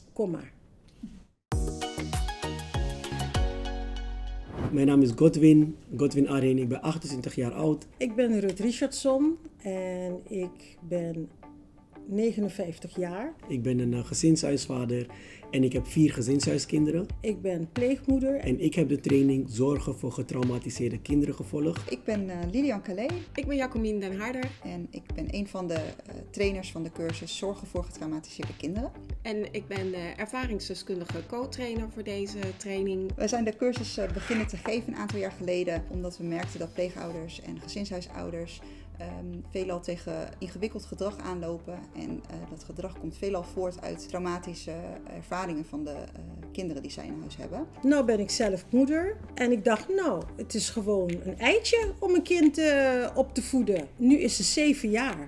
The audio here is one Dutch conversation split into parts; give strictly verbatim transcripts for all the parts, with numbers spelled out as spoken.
Kom maar. Mijn naam is Godwin, Godwin Areen. Ik ben achtentwintig jaar oud. Ik ben Ruth Richardson en ik ben negenenvijftig jaar. Ik ben een uh, gezinshuisvader en ik heb vier gezinshuiskinderen. Ik ben pleegmoeder. En ik heb de training Zorgen voor getraumatiseerde kinderen gevolgd. Ik ben uh, Lilian Calais. Ik ben Jacomien Den Harder. En ik ben een van de uh, trainers van de cursus Zorgen voor getraumatiseerde kinderen. En ik ben uh, ervaringsdeskundige co-trainer voor deze training. We zijn de cursus uh, beginnen te geven een aantal jaar geleden, omdat we merkten dat pleegouders en gezinshuisouders Um, veelal tegen ingewikkeld gedrag aanlopen en uh, dat gedrag komt veelal voort uit traumatische ervaringen van de uh, kinderen die zij in huis hebben. Nou ben ik zelf moeder en ik dacht nou, het is gewoon een eitje om een kind uh, op te voeden. Nu is ze zeven jaar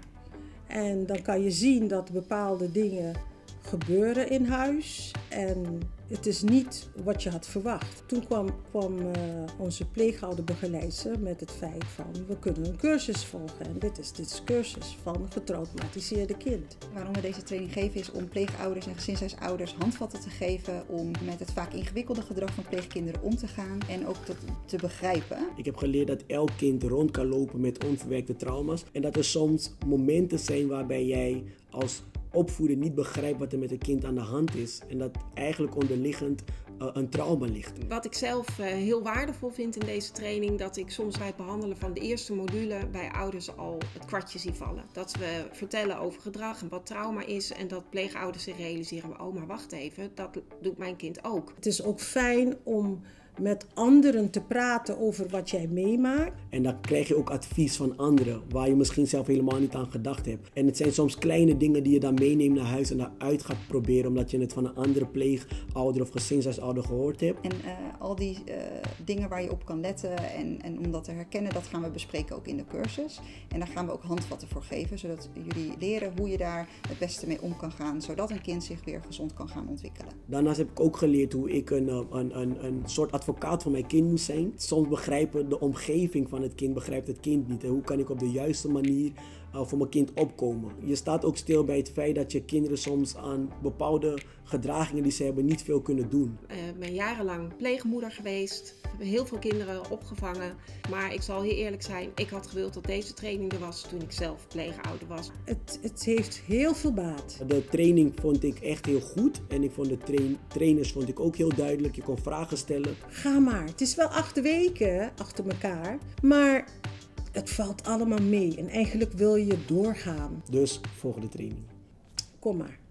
en dan kan je zien dat bepaalde dingen gebeuren in huis en het is niet wat je had verwacht. Toen kwam, kwam uh, onze pleegouderbegeleidster met het feit van we kunnen een cursus volgen en dit is, dit is cursus van getraumatiseerde kind. Waarom we deze training geven is om pleegouders en gezinshuisouders handvatten te geven om met het vaak ingewikkelde gedrag van pleegkinderen om te gaan en ook te, te begrijpen. Ik heb geleerd dat elk kind rond kan lopen met onverwerkte trauma's en dat er soms momenten zijn waarbij jij als opvoeder niet begrijpt wat er met het kind aan de hand is en dat eigenlijk onderliggend uh, een trauma ligt. Wat ik zelf uh, heel waardevol vind in deze training, dat ik soms bij het behandelen van de eerste module bij ouders al het kwartje zie vallen. Dat we vertellen over gedrag en wat trauma is en dat pleegouders zich realiseren, oh maar wacht even, dat doet mijn kind ook. Het is ook fijn om met anderen te praten over wat jij meemaakt. En dan krijg je ook advies van anderen waar je misschien zelf helemaal niet aan gedacht hebt. En het zijn soms kleine dingen die je dan meeneemt naar huis en daaruit gaat proberen omdat je het van een andere pleegouder of gezinshuisouder gehoord hebt. En uh, al die uh, dingen waar je op kan letten en, en om dat te herkennen, dat gaan we bespreken ook in de cursus. En daar gaan we ook handvatten voor geven, zodat jullie leren hoe je daar het beste mee om kan gaan, zodat een kind zich weer gezond kan gaan ontwikkelen. Daarnaast heb ik ook geleerd hoe ik een, een, een, een soort advocaat van mijn kind moet zijn. Soms begrijpen de omgeving van het kind, begrijpt het kind niet. En hoe kan ik op de juiste manier uh, voor mijn kind opkomen? Je staat ook stil bij het feit dat je kinderen soms aan bepaalde gedragingen die ze hebben niet veel kunnen doen. Uh, ik ben jarenlang pleegmoeder geweest. Ik heb heel veel kinderen opgevangen. Maar ik zal heel eerlijk zijn, ik had gewild dat deze training er was toen ik zelf pleegouder was. Het, het heeft heel veel baat. De training vond ik echt heel goed. En ik vond de tra- trainers vond ik ook heel duidelijk. Je kon vragen stellen. Ga maar. Het is wel acht weken achter elkaar. Maar het valt allemaal mee. En eigenlijk wil je doorgaan. Dus volg de training. Kom maar.